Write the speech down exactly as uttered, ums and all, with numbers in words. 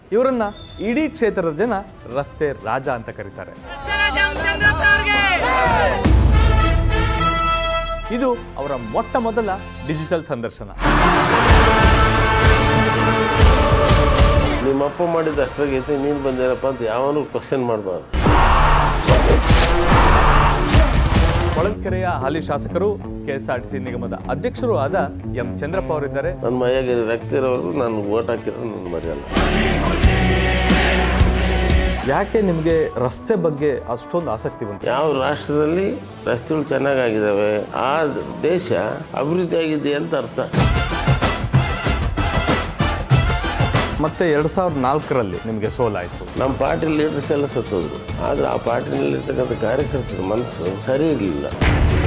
ಇವರನ್ನ ಇಡೀ ಕ್ಷೇತ್ರದ ಜನ ರಸ್ತೆ ರಾಜ ಅಂತ ಕರೀತಾರೆ. ಇದು ಅವರ ಮೊಟ್ಟ ಮೊದಲ ಡಿಜಿಟಲ್ ಸಂದರ್ಶನ. ನಿಮ್ಮಪ್ಪ ಮಾಡಿದ ಅಷ್ಟಾಗೈತೆ, ನೀನು ಬಂದೇನಪ್ಪ ಅಂತ ಯಾವನು ಕ್ವಶನ್ ಮಾಡಬಾರ್ದು. ಹೊಳಲ್ಕೆರೆಯ ಹಾಲಿ ಶಾಸಕರು, ಕೆಎಸ್ಆರ್ಟಿಸಿ ನಿಗಮದ ಅಧ್ಯಕ್ಷರು ಆದ ಎಂ ಚಂದ್ರಪ್ಪ ಅವರಿದ್ದಾರೆ. ನನ್ನ ಮೈಯಾಗಿ ರಕ್ತ ಇರೋರು ನಾನು ಓಟ್ ಹಾಕಿರೋ ನನ್ನ ಮರೆಯಲ್ಲ. ಯಾಕೆ ನಿಮಗೆ ರಸ್ತೆ ಬಗ್ಗೆ ಅಷ್ಟೊಂದು ಆಸಕ್ತಿ ಬಂತು? ಯಾವ ರಾಷ್ಟ್ರದಲ್ಲಿ ರಸ್ತೆಗಳು ಚೆನ್ನಾಗಿದ್ದಾವೆ ಆ ದೇಶ ಅಭಿವೃದ್ಧಿ ಆಗಿದೆ ಅಂತ ಅರ್ಥ. ಮತ್ತೆ ಎರಡ್ ಸಾವಿರದ ನಾಲ್ಕರಲ್ಲಿ ನಿಮಗೆ ಸೋಲಾಯಿತು. ನಮ್ಮ ಪಾರ್ಟಿ ಲೀಡರ್ಸ್ ಎಲ್ಲ ಸತ್ತೋದ್ರು. ಆದರೆ ಆ ಪಾರ್ಟಿನಲ್ಲಿರ್ತಕ್ಕಂಥ ಕಾರ್ಯಕರ್ತರ ಮನಸ್ಸು ಸರಿ ಇರಲಿಲ್ಲ.